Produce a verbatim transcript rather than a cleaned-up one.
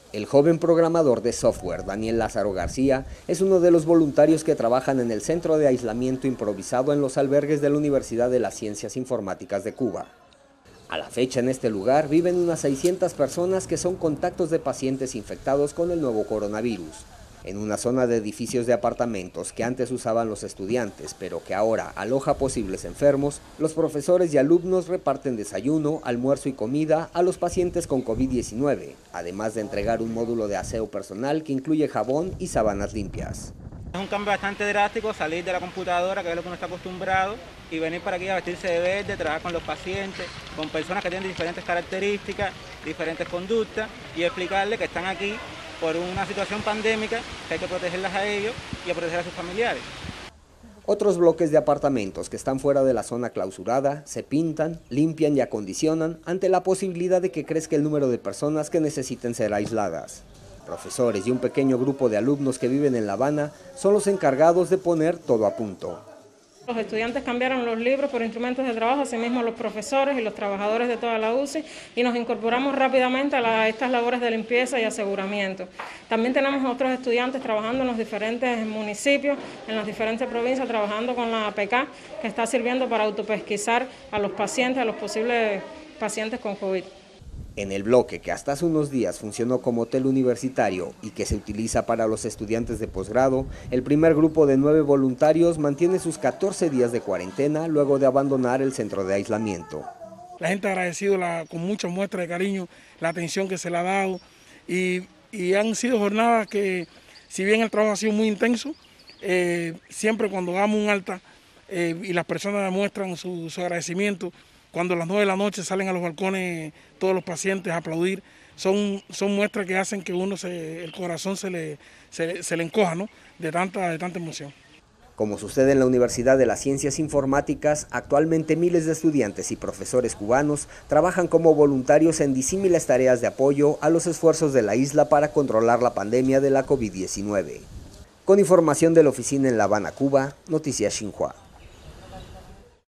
El joven programador de software Daniel Lázaro García es uno de los voluntarios que trabajan en el Centro de Aislamiento Improvisado en los albergues de la Universidad de las Ciencias Informáticas de Cuba. A la fecha en este lugar viven unas seiscientas personas que son contactos de pacientes infectados con el nuevo coronavirus, en una zona de edificios de apartamentos que antes usaban los estudiantes, pero que ahora aloja posibles enfermos. Los profesores y alumnos reparten desayuno, almuerzo y comida a los pacientes con COVID diecinueve, además de entregar un módulo de aseo personal que incluye jabón y sábanas limpias. Es un cambio bastante drástico salir de la computadora, que es lo que uno está acostumbrado, y venir para aquí a vestirse de verde, trabajar con los pacientes, con personas que tienen diferentes características, diferentes conductas, y explicarles que están aquí por una situación pandémica, que hay que protegerlas a ellos y a proteger a sus familiares. Otros bloques de apartamentos que están fuera de la zona clausurada se pintan, limpian y acondicionan ante la posibilidad de que crezca el número de personas que necesiten ser aisladas. Profesores y un pequeño grupo de alumnos que viven en La Habana son los encargados de poner todo a punto. Los estudiantes cambiaron los libros por instrumentos de trabajo, asimismo los profesores y los trabajadores de toda la U C I, y nos incorporamos rápidamente a, la, a estas labores de limpieza y aseguramiento. También tenemos otros estudiantes trabajando en los diferentes municipios, en las diferentes provincias, trabajando con la A P K, que está sirviendo para autopesquisar a los pacientes, a los posibles pacientes con COVID. En el bloque que hasta hace unos días funcionó como hotel universitario y que se utiliza para los estudiantes de posgrado, el primer grupo de nueve voluntarios mantiene sus catorce días de cuarentena luego de abandonar el centro de aislamiento. La gente ha agradecido la, con mucha muestra de cariño la atención que se le ha dado y, y han sido jornadas que, si bien el trabajo ha sido muy intenso, eh, siempre cuando damos un alta eh, y las personas demuestran su, su agradecimiento, cuando a las nueve de la noche salen a los balcones todos los pacientes a aplaudir, son, son muestras que hacen que uno se, el corazón se le, se, se le encoja, ¿no?, de tanta, de tanta emoción. Como sucede en la Universidad de las Ciencias Informáticas, actualmente miles de estudiantes y profesores cubanos trabajan como voluntarios en disímiles tareas de apoyo a los esfuerzos de la isla para controlar la pandemia de la COVID diecinueve. Con información de la oficina en La Habana, Cuba, Noticias Xinhua.